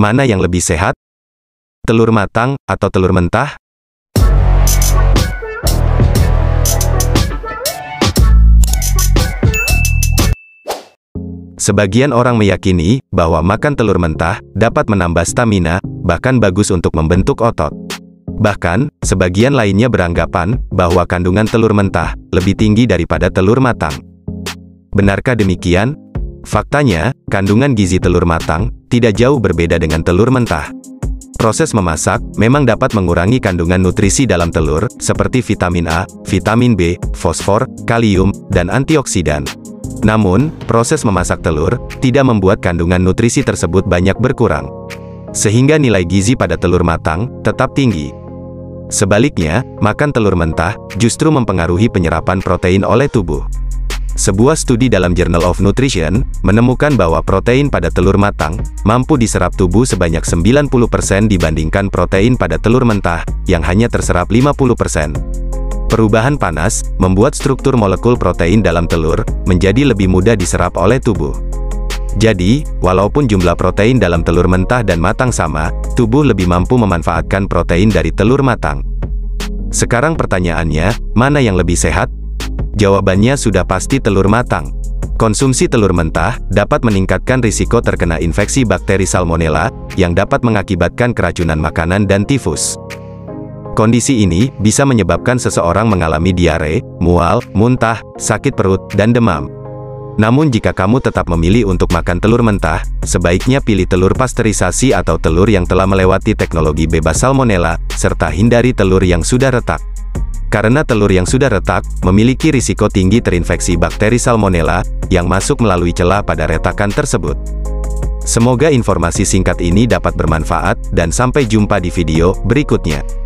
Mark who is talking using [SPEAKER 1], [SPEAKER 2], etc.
[SPEAKER 1] Mana yang lebih sehat? Telur matang atau telur mentah? Sebagian orang meyakini bahwa makan telur mentah dapat menambah stamina, bahkan bagus untuk membentuk otot. Bahkan, sebagian lainnya beranggapan bahwa kandungan telur mentah lebih tinggi daripada telur matang. Benarkah demikian? Faktanya, kandungan gizi telur matang tidak jauh berbeda dengan telur mentah. Proses memasak memang dapat mengurangi kandungan nutrisi dalam telur, seperti vitamin A, vitamin B, fosfor, kalium, dan antioksidan. Namun, proses memasak telur tidak membuat kandungan nutrisi tersebut banyak berkurang, sehingga nilai gizi pada telur matang tetap tinggi. Sebaliknya, makan telur mentah justru mempengaruhi penyerapan protein oleh tubuh. Sebuah studi dalam Journal of Nutrition menemukan bahwa protein pada telur matang mampu diserap tubuh sebanyak 90% dibandingkan protein pada telur mentah yang hanya terserap 50%. Perubahan panas membuat struktur molekul protein dalam telur menjadi lebih mudah diserap oleh tubuh. Jadi, walaupun jumlah protein dalam telur mentah dan matang sama, tubuh lebih mampu memanfaatkan protein dari telur matang. Sekarang pertanyaannya, mana yang lebih sehat? Jawabannya sudah pasti telur matang. Konsumsi telur mentah dapat meningkatkan risiko terkena infeksi bakteri Salmonella yang dapat mengakibatkan keracunan makanan dan tifus. Kondisi ini bisa menyebabkan seseorang mengalami diare, mual, muntah, sakit perut, dan demam. Namun jika kamu tetap memilih untuk makan telur mentah, sebaiknya pilih telur pasteurisasi atau telur yang telah melewati teknologi bebas salmonella, serta hindari telur yang sudah retak. Karena telur yang sudah retak memiliki risiko tinggi terinfeksi bakteri salmonella yang masuk melalui celah pada retakan tersebut. Semoga informasi singkat ini dapat bermanfaat, dan sampai jumpa di video berikutnya.